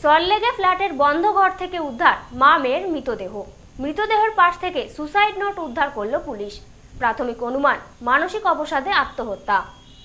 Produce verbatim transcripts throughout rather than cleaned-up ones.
সল্টলেকে ফ্ল্যাটের বন্ধ ঘর থেকে উদ্ধার মা মেয়ের মৃতদেহ। মৃতদেহের পাশ থেকে সুসাইড নোট উদ্ধার করল পুলিশ। প্রাথমিক অনুমান মানসিক অবসাদে আত্মহত্যা।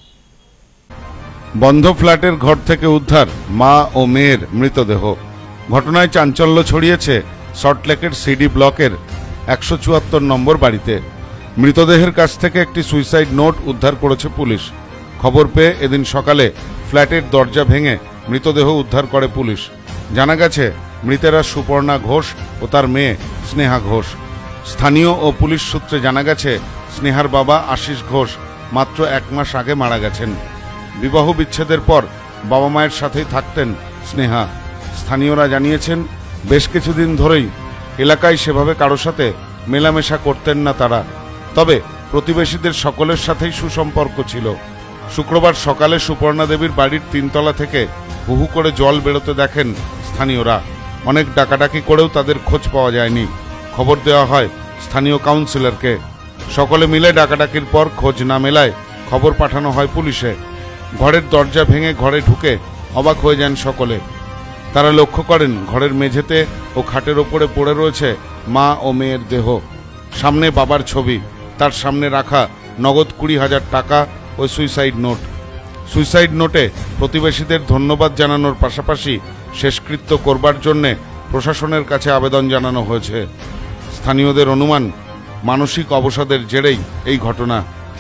বন্ধ ফ্ল্যাটের ঘর থেকে উদ্ধার মা ও মেয়ের মৃতদেহ। ঘটনায় চাঞ্চল্য ছড়িয়েছে সল্টলেকের সিডি ব্লকের একশো চুয়াত্তর নম্বর বাড়িতে। মৃতদেহের কাছ থেকে একটি সুইসাইড নোট উদ্ধার করেছে পুলিশ। খবর পেয়ে এদিন সকালে ফ্ল্যাটের দরজা ভেঙে মৃতদেহ উদ্ধার করে পুলিশ। জানা গেছে মৃতেরা সুপর্ণা ঘোষ ও তার মেয়ে স্নেহা ঘোষ। স্থানীয় ও পুলিশ সূত্রে জানা গেছে স্নেহার বাবা আশিস ঘোষ মাত্র এক মাস আগে মারা গেছেন। বিবাহ বিচ্ছেদের পর বাবা মায়ের সাথেই থাকতেন স্নেহা। স্থানীয়রা জানিয়েছেন বেশ কিছুদিন ধরেই এলাকায় সেভাবে কারো সাথে মেলামেশা করতেন না তারা, তবে প্রতিবেশীদের সকলের সাথেই সুসম্পর্ক ছিল। শুক্রবার সকালে সুপর্ণা দেবীর বাড়ির তিনতলা থেকে হুহু করে জল বেরোতে দেখেন স্থানীয়রা। অনেক ডাকাডাকি করেও তাদের খোঁজ পাওয়া যায়নি। খবর দেওয়া হয় স্থানীয় কাউন্সিলরকে। সকলে মিলে ডাকাডাকির পর খোঁজ না মেলায় খবর পাঠানো হয় পুলিশে। ঘরের দরজা ভেঙে ঘরে ঢুকে অবাক হয়ে যান সকলে। তারা লক্ষ্য করেন ঘরের মেঝেতে ও খাটের ওপরে পড়ে রয়েছে মা ও মেয়ের দেহ। সামনে বাবার ছবি, তার সামনে রাখা নগদ কুড়ি হাজার টাকা ও সুইসাইড নোট। সুইসাইড নোটে প্রতিবেশীদের ধন্যবাদ জানানোর পাশাপাশি শেষকৃত্য করবার জন্যে প্রশাসনের কাছে আবেদন জানানো হয়েছে। স্থানীয়দের অনুমান মানসিক অবসাদের জেরেই এই ঘটনা।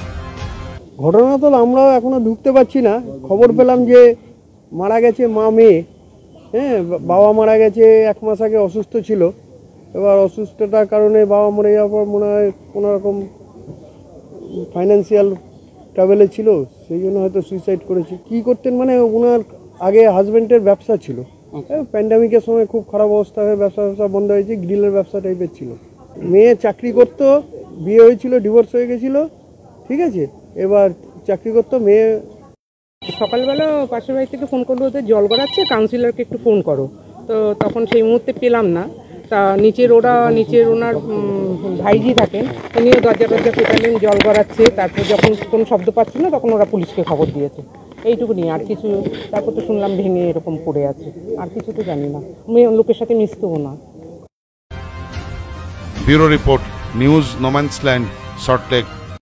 ঘটনা তো আমরাও এখনো ঢুকতে পারছি না। খবর পেলাম যে মারা গেছে মা মেয়ে। হ্যাঁ, বাবা মারা গেছে এক মাস আগে, অসুস্থ ছিল। এবার অসুস্থতার কারণে বাবা মরে যাওয়ার পর মনে হয় কোনো রকম ফাইন্যান্সিয়াল ট্রাভেলে ছিল, সেই জন্য হয়তো সুইসাইড করেছে। কি করতেন মানে ওনার আগে হাজব্যান্ডের ব্যবসা ছিল। প্যান্ডামিকের সময় খুব খারাপ অবস্থা হয়ে ব্যবসা ব্যবসা বন্ধ হয়েছে, গ্রিলের ব্যবসা টাইপের ছিল। মেয়ে চাকরি করতো, বিয়ে হয়েছিল, ডিভোর্স হয়ে গেছিল, ঠিক আছে। এবার চাকরি করতো মেয়ে। সকালবেলা পাশের বাড়ি থেকে ফোন করলো, ওদের জল গড়াচ্ছে, কাউন্সিলরকে একটু ফোন করো। তো তখন সেই মুহূর্তে পেলাম না। তা নিচের ওরা নিচের ওনার ভাইজি থাকেন, উনিও দরজা টরজা পেটালেন, জল গড়াচ্ছে। তারপর যখন কোনো শব্দ পাচ্ছি না তখন ওরা পুলিশকে খবর দিয়েছে। এইটুকু নিয়ে আর কিছু। তারপর তো শুনলাম ভেঙে এরকম পড়ে আছে, আর কিছু তো জানি না। মেয়ে লোকের সাথে মিশতেও না। Bureau report, news no man's land, Salt Lake.